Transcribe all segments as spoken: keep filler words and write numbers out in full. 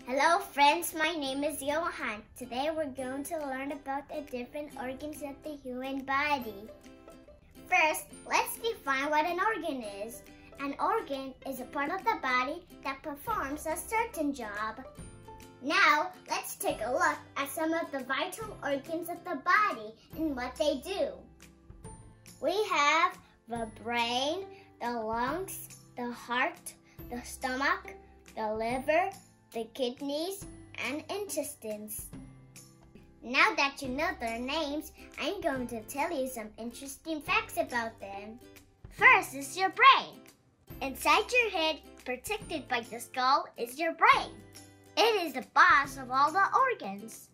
Hello friends, my name is Johan. Today we're going to learn about the different organs of the human body. First, let's define what an organ is. An organ is a part of the body that performs a certain job. Now, let's take a look at some of the vital organs of the body and what they do. We have the brain, the lungs, the heart, the stomach, the liver, the kidneys, and intestines. Now that you know their names, I'm going to tell you some interesting facts about them. First is your brain. Inside your head, protected by the skull, is your brain. It is the boss of all the organs.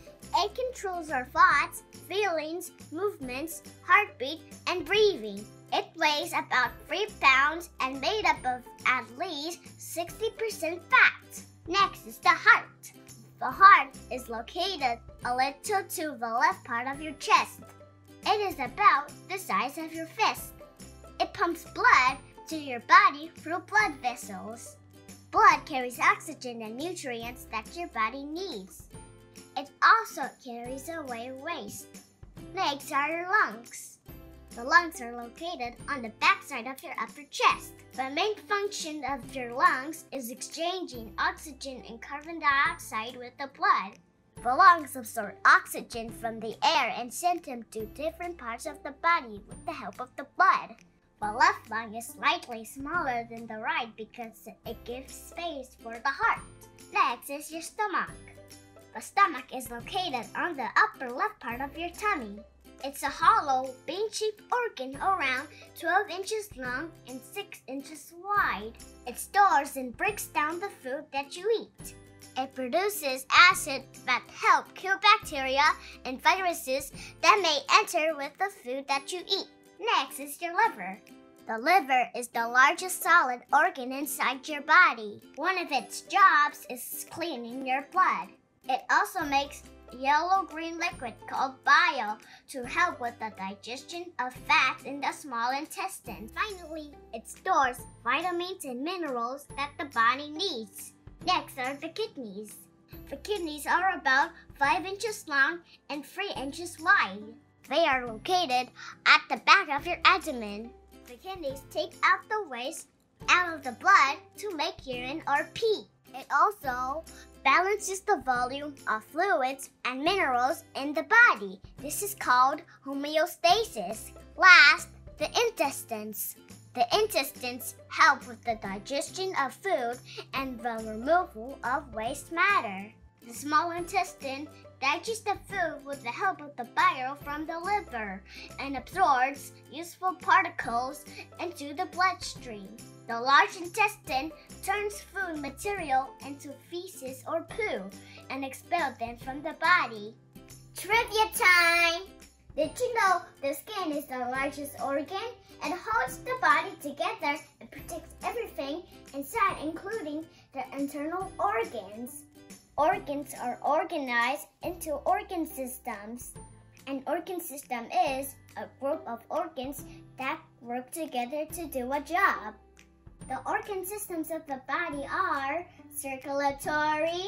It controls our thoughts, feelings, movements, heartbeat, and breathing. It weighs about three pounds and made up of at least sixty percent fat. Next is the heart. The heart is located a little to the left part of your chest. It is about the size of your fist. It pumps blood to your body through blood vessels. Blood carries oxygen and nutrients that your body needs. It also carries away waste. Next are your lungs. The lungs are located on the backside of your upper chest. The main function of your lungs is exchanging oxygen and carbon dioxide with the blood. The lungs absorb oxygen from the air and send them to different parts of the body with the help of the blood. The left lung is slightly smaller than the right because it gives space for the heart. Next is your stomach. The stomach is located on the upper left part of your tummy. It's a hollow, bean-shaped organ around twelve inches long and six inches wide. It stores and breaks down the food that you eat. It produces acid that help kill bacteria and viruses that may enter with the food that you eat. Next is your liver. The liver is the largest solid organ inside your body. One of its jobs is cleaning your blood. It also makes yellow-green liquid called bile to help with the digestion of fats in the small intestine. Finally, it stores vitamins and minerals that the body needs. Next are the kidneys. The kidneys are about five inches long and three inches wide. They are located at the back of your abdomen. The kidneys take out the waste out of the blood to make urine or pee. It also balances the volume of fluids and minerals in the body. This is called homeostasis. Last, the intestines. The intestines help with the digestion of food and the removal of waste matter. The small intestine digests the food with the help of the bile from the liver and absorbs useful particles into the bloodstream. The large intestine turns food material into feces or poo and expels them from the body. Trivia time! Did you know the skin is the largest organ? It holds the body together and protects everything inside, including the internal organs. Organs are organized into organ systems. An organ system is a group of organs that work together to do a job. The organ systems of the body are circulatory,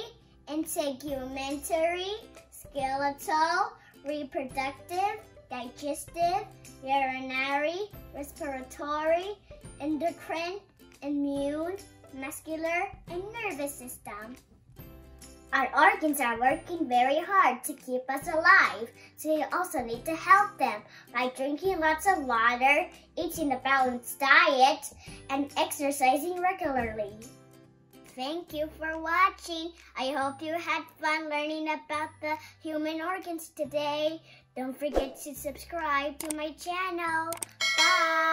integumentary, skeletal, reproductive, digestive, urinary, respiratory, endocrine, immune, muscular, and nervous system. Our organs are working very hard to keep us alive, so you also need to help them by drinking lots of water, eating a balanced diet, and exercising regularly. Thank you for watching. I hope you had fun learning about the human organs today. Don't forget to subscribe to my channel. Bye!